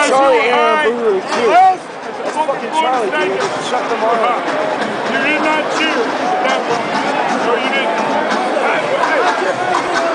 Charlie, Aaron, Boo, really cute. That's fucking Charlie, dude. Shut them all up. You did not cheer at that point. So you didn't.